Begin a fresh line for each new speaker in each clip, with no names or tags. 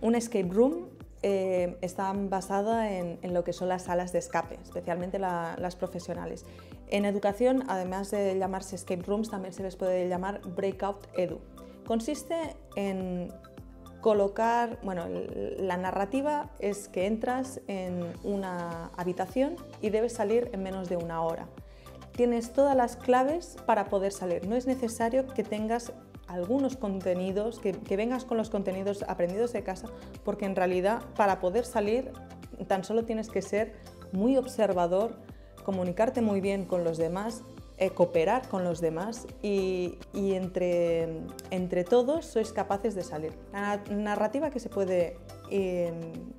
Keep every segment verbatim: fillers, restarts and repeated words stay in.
un escape room eh, está basada en, en lo que son las salas de escape, especialmente la, las profesionales. En educación, además de llamarse escape rooms, también se les puede llamar breakout edu. Consiste en colocar, bueno, la narrativa es que entras en una habitación y debes salir en menos de una hora. Tienes todas las claves para poder salir. No es necesario que tengas algunos contenidos, que, que vengas con los contenidos aprendidos de casa, porque en realidad para poder salir tan solo tienes que ser muy observador, comunicarte muy bien con los demás, eh, cooperar con los demás y, y entre, entre todos sois capaces de salir. La narrativa que se puede eh,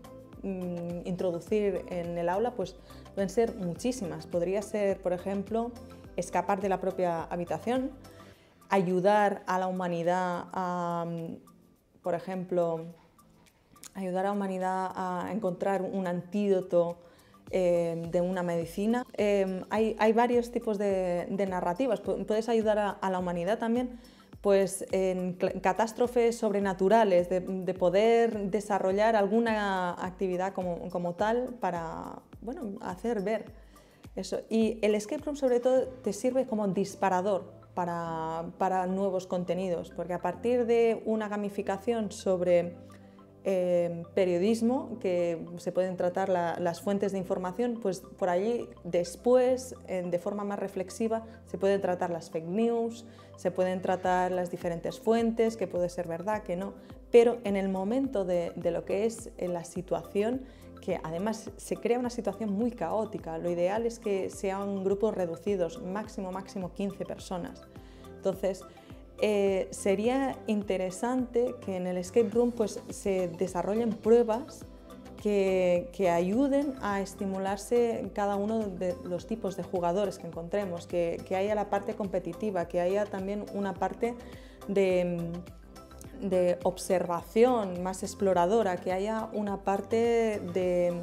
introducir en el aula pues pueden ser muchísimas. Podría ser, por ejemplo, escapar de la propia habitación, ayudar a la humanidad a, por ejemplo, ayudar a la humanidad a encontrar un antídoto eh, de una medicina. Eh, hay, hay varios tipos de, de narrativas. Puedes ayudar a, a la humanidad también pues, en catástrofes sobrenaturales, de, de poder desarrollar alguna actividad como, como tal para, bueno, hacer ver eso. Y el escape room sobre todo te sirve como disparador Para, para nuevos contenidos, porque a partir de una gamificación sobre eh, periodismo, que se pueden tratar la, las fuentes de información, pues por allí después, eh, de forma más reflexiva, se pueden tratar las fake news, se pueden tratar las diferentes fuentes, que puede ser verdad, que no, pero en el momento de, de lo que es la situación, que además se crea una situación muy caótica. Lo ideal es que sean grupos reducidos, máximo, máximo quince personas. Entonces, eh, sería interesante que en el escape room pues, se desarrollen pruebas que, que ayuden a estimularse cada uno de los tipos de jugadores que encontremos, que, que haya la parte competitiva, que haya también una parte de... de observación más exploradora, que haya una parte de,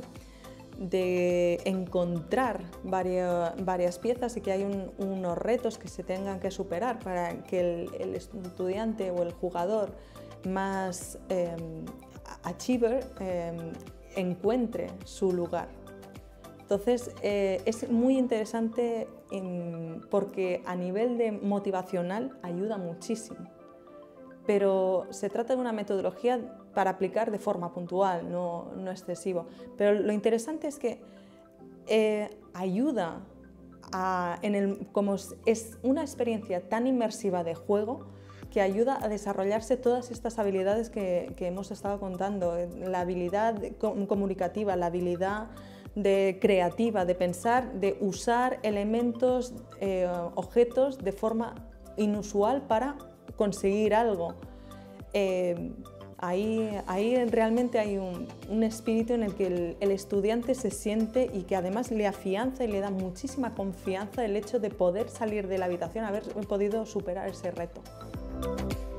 de encontrar varias, varias piezas y que hay un, unos retos que se tengan que superar para que el, el estudiante o el jugador más eh, achiever eh, encuentre su lugar. Entonces eh, es muy interesante en, porque a nivel de motivacional ayuda muchísimo. Pero se trata de una metodología para aplicar de forma puntual, no, no excesivo. Pero lo interesante es que eh, ayuda, a, en el, como es una experiencia tan inmersiva de juego, que ayuda a desarrollarse todas estas habilidades que, que hemos estado contando, la habilidad comunicativa, la habilidad de creativa, de pensar, de usar elementos, eh, objetos de forma inusual para conseguir algo. Eh, ahí, ahí realmente hay un, un espíritu en el que el, el estudiante se siente y que además le afianza y le da muchísima confianza el hecho de poder salir de la habitación, haber podido superar ese reto.